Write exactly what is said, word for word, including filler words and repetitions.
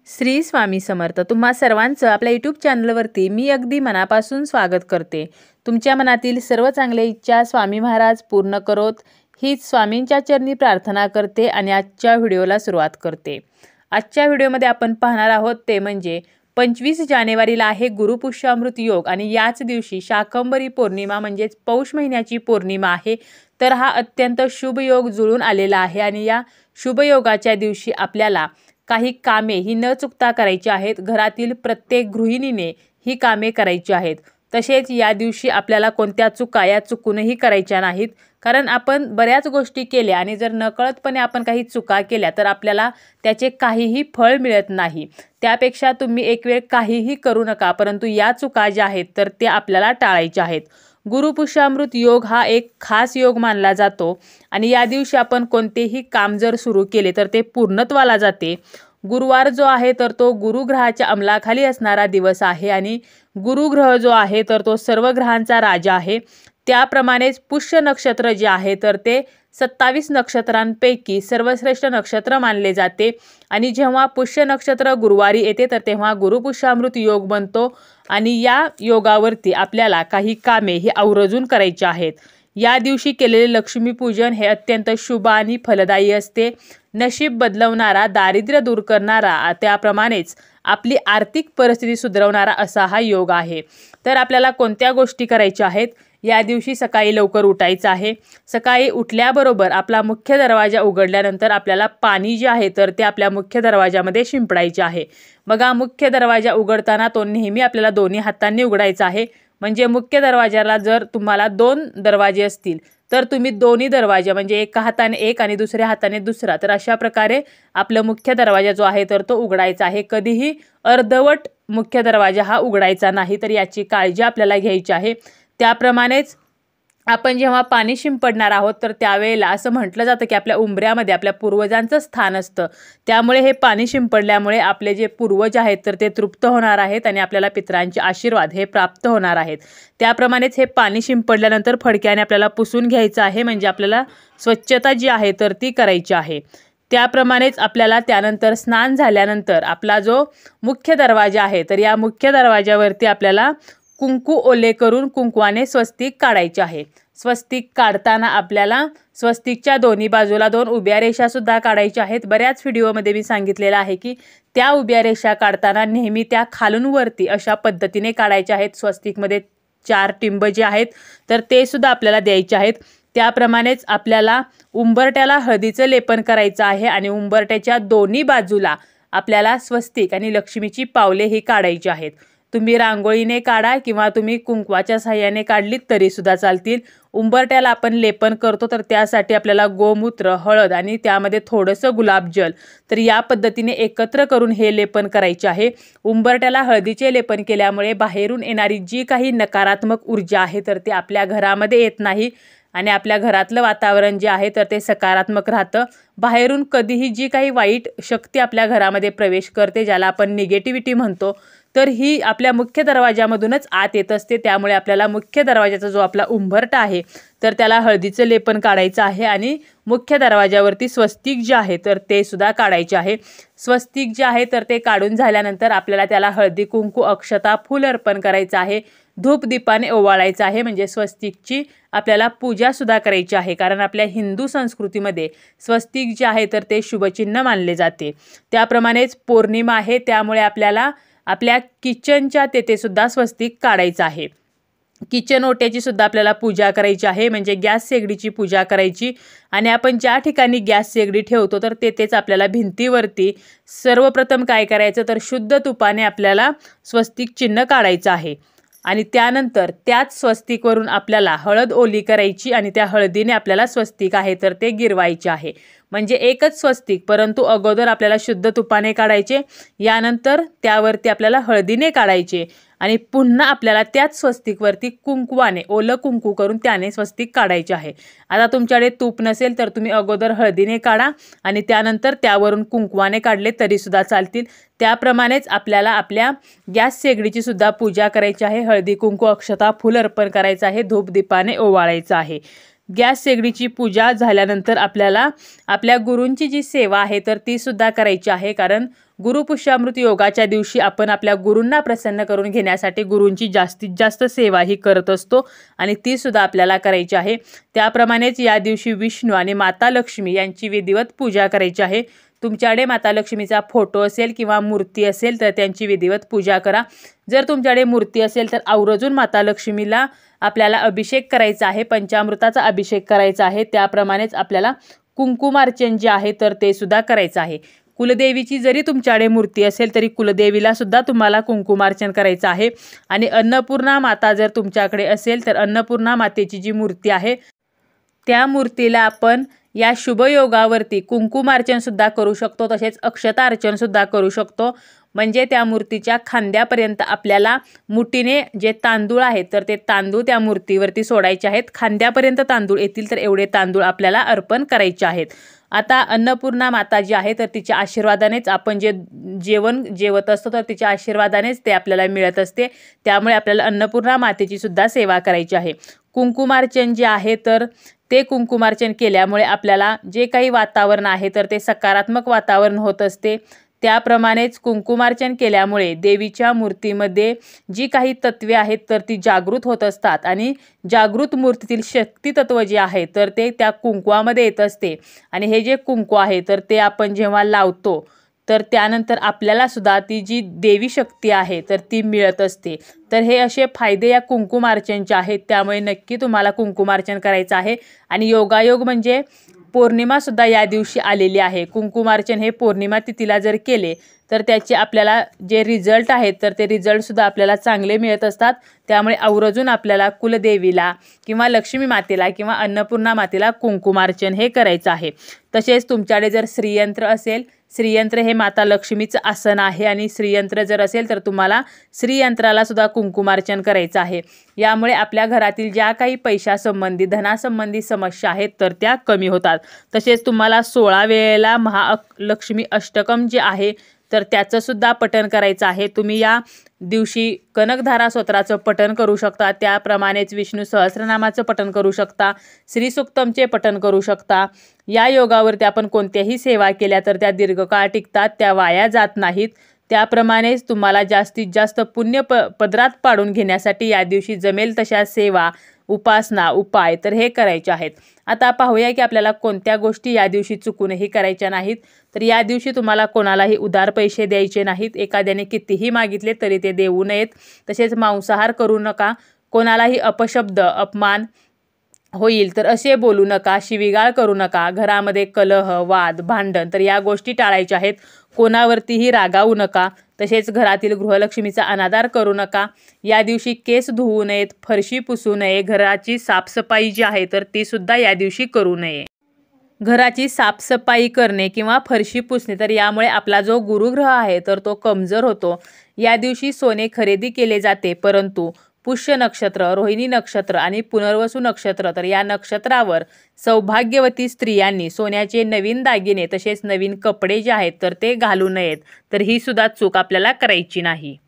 श्री स्वामी समर्थ. तुम्हा सर्वांचं आपल्या यूट्यूब चॅनलवरती मी अगदी मनापासून स्वागत करते. तुमच्या मनातील सर्व चांगल्या इच्छा स्वामी महाराज पूर्ण करोत हीच स्वामींच्या चरणी प्रार्थना करते आणि आजच्या व्हिडिओला सुरुवात करते. आजच्या व्हिडिओमध्ये आपण पाहणार आहोत ते म्हणजे पंचवीस जानेवारीला आहे गुरुपुष्यामृत योग आणि याच दिवशी शाकंभरी पौर्णिमा म्हणजेच पौष महिन्याची पौर्णिमा आहे. तर हा अत्यंत शुभ योग जुळून आलेला आहे आणि या शुभ योगाच्या दिवशी आपल्याला काही कामे ही न चुकता करायची आहेत. घरातील प्रत्येक गृहिणीने ही कामे करायची आहेत. तसेच या दिवशी आपल्याला कोणत्या चुका या चुकूनही करायच्या नाहीत, कारण आपण बऱ्याच गोष्टी केल्या आणि जर नकळतपणे आपण काही चुका केल्या तर आपल्याला त्याचे काहीही फळ मिळत नाही. त्यापेक्षा तुम्ही एक वेळ काहीही करू नका, परंतु या चुका ज्या आहेत तर ते आपल्याला टाळायच्या आहेत. गुरुपुष्यामृत योग हा एक खास योग मानला जातो आणि या दिवशी आपण कोणतेही काम जर सुरू केले तर ते पूर्णत्वाला जाते. गुरुवार जो आहे तर तो गुरुग्रहाच्या अंमलाखाली असणारा दिवस आहे आणि गुरुग्रह जो आहे तर तो सर्व ग्रहांचा राजा आहे. त्याप्रमाणेच पुष्य नक्षत्र जे आहे तर ते सत्तावीस नक्षत्रांपैकी सर्वश्रेष्ठ नक्षत्र मानले जाते आणि जेव्हा पुष्य नक्षत्र गुरुवारी येते तर तेव्हा गुरुपुष्यामृत योग बनतो आणि या योगावरती आपल्याला काही कामे ही आवर्जून करायची आहेत. या दिवशी केलेले लक्ष्मीपूजन हे अत्यंत शुभ आणि फलदायी असते. नशीब बदलवणारा, दारिद्र्य दूर करणारा, त्याप्रमाणेच आपली आर्थिक परिस्थिती सुधारवणारा असा हा योग आहे. तर आपल्याला कोणत्या गोष्टी करायच्या आहेत? या दिवशी सकाळी लवकर उठायचं आहे. सकाळी उठल्याबरोबर आपला मुख्य दरवाजा उघडल्यानंतर आपल्याला पाणी जे आहे तर ते आपल्या मुख्य दरवाजामध्ये शिंपडायचे आहे. बघा, मुख्य दरवाजा उघडताना तो नेहमी आपल्याला दोन्ही हातांनी उघडायचा आहे. म्हणजे मुख्य दरवाजाला जर तुम्हाला दोन दरवाजे असतील तर तुम्ही दोन्ही दरवाजा म्हणजे एका हाताने एक आणि दुसऱ्या हाताने दुसरा, तर अशा प्रकारे आपलं मुख्य दरवाजा जो आहे तर तो उघडायचा आहे. कधीही अर्धवट मुख्य दरवाजा हा उघडायचा नाही, तर याची काळजी आपल्याला घ्यायची आहे. त्याप्रमाणेच आपण जेव्हा पाणी शिंपडणार आहोत तर त्यावेळेला असं म्हटलं जातं की आपल्या उंबऱ्यामध्ये आपल्या पूर्वजांचं स्थान असतं. त्यामुळे हे पाणी शिंपडल्यामुळे आपले जे पूर्वज आहेत तर ते तृप्त होणार आहेत आणि आपल्याला पितरांचे आशीर्वाद हे प्राप्त होणार आहेत. त्याप्रमाणेच हे पाणी शिंपडल्यानंतर फडक्याने आपल्याला पुसून घ्यायचं आहे, म्हणजे आपल्याला स्वच्छता जी आहे तर ती करायची आहे. त्याप्रमाणेच आपल्याला त्यानंतर स्नान झाल्यानंतर आपला जो मुख्य दरवाजा आहे तर या मुख्य दरवाजावरती आपल्याला कुंकू ओले करून कुंकवाने स्वस्तिक काढायचे आहे. स्वस्तिक काढताना आपल्याला स्वस्तिकच्या दोन्ही बाजूला दोन उभ्या रेषा सुद्धा काढायच्या आहेत. बऱ्याच व्हिडिओमध्ये मी सांगितलेलं आहे की त्या उभ्या रेषा काढताना नेहमी त्या खालून वरती अशा पद्धतीने काढायच्या आहेत. स्वस्तिकमध्ये चार टिंब जे आहेत तर ते सुद्धा आपल्याला द्यायचे आहेत. त्याप्रमाणेच आपल्याला उंबरट्याला हळदीचं लेपन करायचं आहे आणि उंबरट्याच्या दोन्ही बाजूला आपल्याला स्वस्तिक आणि लक्ष्मीची पावले ही काढायची आहेत. तुम्ही रांगोळीने काढा किंवा तुम्ही कुंकवाच्या साह्याने काढलीत तरी सुद्धा चालतील. उंबरट्याला आपण लेपन करतो तर त्यासाठी आपल्याला गोमूत्र, हळद आणि त्यामध्ये थोडंसं गुलाबजल तर या पद्धतीने एकत्र करून हे लेपन करायचे आहे. उंबरट्याला हळदीचे लेपन केल्यामुळे बाहेरून येणारी जी काही नकारात्मक ऊर्जा आहे तर ती आपल्या घरामध्ये येत नाही आणि आपल्या घरातलं वातावरण जे आहे तर ते सकारात्मक राहतं. बाहेरून कधीही जी काही वाईट शक्ती आपल्या घरामध्ये प्रवेश करते, ज्याला आपण निगेटिव्हिटी म्हणतो, तर ही आपल्या मुख्य दरवाजामधूनच आत येत असते. त्यामुळे आपल्याला मुख्य दरवाजाचा जो आपला उंबरटा आहे तर त्याला हळदीचं लेपन काढायचं आहे आणि मुख्य दरवाजावरती स्वस्तिक जे आहे तर ते सुद्धा काढायचे आहे. स्वस्तिक जे आहे तर ते काढून झाल्यानंतर आपल्याला त्याला हळदी, कुंकू, अक्षता, फूल अर्पण करायचं आहे. धूप दीपाने ओवाळायचं आहे, म्हणजे स्वस्तिकची आपल्याला पूजा सुद्धा करायची आहे. कारण आपल्या हिंदू संस्कृतीमध्ये स्वस्तिक जे आहे तर ते शुभचिन्ह मानले जाते. त्याप्रमाणेच पौर्णिमा आहे, त्यामुळे आपल्याला आपल्या किचनच्या तेथे सुद्धा स्वस्तिक काढायचं आहे. किचन ओट्याची सुद्धा आपल्याला पूजा करायची आहे, म्हणजे गॅस शेगडीची पूजा करायची. आणि आपण ज्या ठिकाणी गॅस शेगडी ठेवतो तर तेथेच आपल्याला भिंतीवरती सर्वप्रथम काय करायचं तर शुद्ध तुपाने आपल्याला स्वस्तिक चिन्ह काढायचं आहे आणि त्यानंतर त्याच स्वस्तिकवरून आपल्याला हळद ओली करायची आणि त्या हळदीने आपल्याला स्वस्तिक आहे तर ते गिरवायचे आहे. म्हणजे एकच स्वस्तिक, परंतु अगोदर आपल्याला शुद्ध तुपाने काढायचे, यानंतर त्यावरती आपल्याला हळदीने काढायचे आणि पुन्हा आपल्याला त्याच स्वस्तिकवरती कुंकवाने ओलं कुंकू करून त्याने स्वस्तिक काढायचे आहे. आता तुमच्याकडे तूप नसेल तर तुम्ही अगोदर हळदीने काढा आणि त्यानंतर त्यावरून कुंकवाने काढले तरी सुद्धा चालतील. त्याप्रमाणेच आपल्याला आपल्या गॅस शेगडीची सुद्धा पूजा करायची आहे. हळदी, कुंकू, अक्षता, फूल अर्पण करायचं आहे. धूप दीपाने ओवाळायचं आहे. गॅस शेगडीची पूजा झाल्यानंतर आपल्याला आपल्या गुरूंची जी सेवा आहे तर ती सुद्धा करायची आहे, कारण गुरुपुष्यामृत योगाच्या दिवशी आपण आपल्या गुरूंना प्रसन्न करून घेण्यासाठी गुरूंची जास्तीत जास्त सेवा ही करत असतो आणि ती सुद्धा आपल्याला करायची आहे। त्याप्रमाणेच या दिवशी विष्णू आणि माता लक्ष्मी यांची विधिवत पूजा करायची आहे। तुमच्याकडे माता लक्ष्मीचा फोटो असेल किंवा मूर्ती असेल तर त्यांची विधिवत पूजा करा। जर तुमच्याकडे मूर्ती असेल तर आवर्जून माता लक्ष्मीला आपल्याला अभिषेक करायचा आहे, पंचामृताचा अभिषेक करायचा आहे। त्याप्रमाणेच आपल्याला कुंकुमार्चन जे आहे तर ते सुद्धा करायचं आहे। कुलदेवीची जरी तुमच्याकडे मूर्ती असेल तरी कुलदेवीला सुद्धा तुम्हाला कुंकुमार्चन करायचं आहे। आणि अन्नपूर्णा माता जर तुमच्याकडे असेल तर अन्नपूर्णा मातेची जी मूर्ती आहे त्या मूर्तीला आपण या शुभयोगावरती कुंकुमार्चन सुद्धा करू शकतो, तसेच अक्षतार्चन सुद्धा करू शकतो। म्हणजे त्या मूर्तीच्या खांद्यापर्यंत आपल्याला मुठीने जे तांदूळ आहेत तर ते तांदूळ त्या मूर्तीवरती सोडायचे आहेत। खांद्यापर्यंत तांदूळ येतील तर एवढे तांदूळ आपल्याला अर्पण करायचे आहेत। आता अन्नपूर्णा माता जी आहे तर तिच्या आशीर्वादानेच आपण जे जेवण जेवत असतो तर तिच्या आशीर्वादानेच ते आपल्याला मिळत असते। त्यामुळे आपल्याला अन्नपूर्णा मातेची सुद्धा सेवा करायची आहे। कुंकुमार्चन जे आहे तर ते कुंकुमार्चन केल्यामुळे आपल्याला जे काही वातावरण आहे तर ते सकारात्मक वातावरण होत असते। त्याप्रमाणेच कुंकुमार्चन केल्यामुळे देवीच्या मूर्तीमध्ये जी काही तत्वे आहेत तर ती जागृत होत असतात आणि जागृत मूर्तीतील शक्ती तत्व जे आहे तर ते त्या कुंकवामध्ये येत असते। आणि हे जे कुंकू आहे तर ते आपण जेव्हा लावतो तर त्यानंतर आपल्याला सुद्धा ती जी देवी शक्ती आहे तर ती मिळत असते। तर हे असे फायदे या कुंकुमार्चनचे आहेत, त्यामुळे नक्की तुम्हाला कुंकुमार्चन करायचं आहे। आणि योगायोग म्हणजे पौर्णिमा सुद्धा या दिवशी आलेली आहे। कुंकुमार्चन हे पौर्णिमा तिथीला जर केले तर त्याचे आपल्याला जे रिझल्ट आहेत तर ते रिझल्ट सुद्धा आपल्याला चांगले मिळत असतात। त्यामुळे आवर्जून आपल्याला कुलदेवीला किंवा लक्ष्मी मातेला किंवा अन्नपूर्णा मातेला कुंकुमार्चन हे करायचं आहे। तसेच तुमच्याकडे जर श्रीयंत्र असेल, श्रीयंत्र हे माता लक्ष्मीचं आसन आहे आणि श्रीयंत्र जर असेल तर तुम्हाला श्रीयंत्राला सुद्धा कुंकुमार्चन करायचं आहे। यामुळे आपल्या घरातील ज्या काही पैशासंबंधी धनासंबंधी समस्या आहेत तर त्या कमी होतात। तसेच तुम्हाला सोळा वेळेला महालक्ष्मी अष्टकम जे आहे तर त्याचं सुद्धा पठण करायचं आहे। तुम्ही या दिवशी कनकधारा स्तोत्राचं पठण करू शकता, त्याप्रमाणेच विष्णू सहस्रनामाचं पठण करू शकता, श्री सुक्तमचे पठण करू शकता। या योगावरती आपण कोणत्याही सेवा केल्या तर त्या दीर्घकाळ टिकतात, त्या वाया जात नाहीत। त्याप्रमाणेच तुम्हाला जास्तीत जास्त पुण्य प पदरात पाडून घेण्यासाठी या दिवशी जमेल तशा सेवा, उपासना, उपाय तर हे करायचे आहेत। आता पाहूया की आपल्याला कोणत्या गोष्टी या दिवशी चुकूनही करायच्या नाहीत। तर या दिवशी तुम्हाला कोणालाही उधार पैसे द्यायचे नाहीत, एखाद्याने कितीही मागितले तरी ते देऊ नयेत। तसेच मांसाहार करू नका, कोणालाही अपशब्द अपमान होईल तर असे बोलू नका, शिवीगाळ करू नका, घरामध्ये कलह, वाद, भांडण तर या गोष्टी टाळायच्या आहेत। कोणावरतीही रागावू नका, तसेच घरातील गृहलक्ष्मीचा अनादर करू नका। या दिवशी केस धुवू नयेत, फरशी पुसू नये, घराची साफसफाई जी आहे तर ती सुद्धा या दिवशी करू नये। घराची साफसफाई करणे किंवा फरशी पुसणे तर यामुळे आपला जो गुरुग्रह आहे तर तो कमजोर होतो। या दिवशी सोने खरेदी केले जाते, परंतु पुष्य नक्षत्र, रोहिणी नक्षत्र आणि पुनर्वसू नक्षत्र तर या नक्षत्रावर सौभाग्यवती स्त्रियांनी सोन्याचे नवीन दागिने तसेच नवीन कपडे जे आहेत तर ते घालू नयेत। तर ही सुद्धा चूक आपल्याला करायची नाही।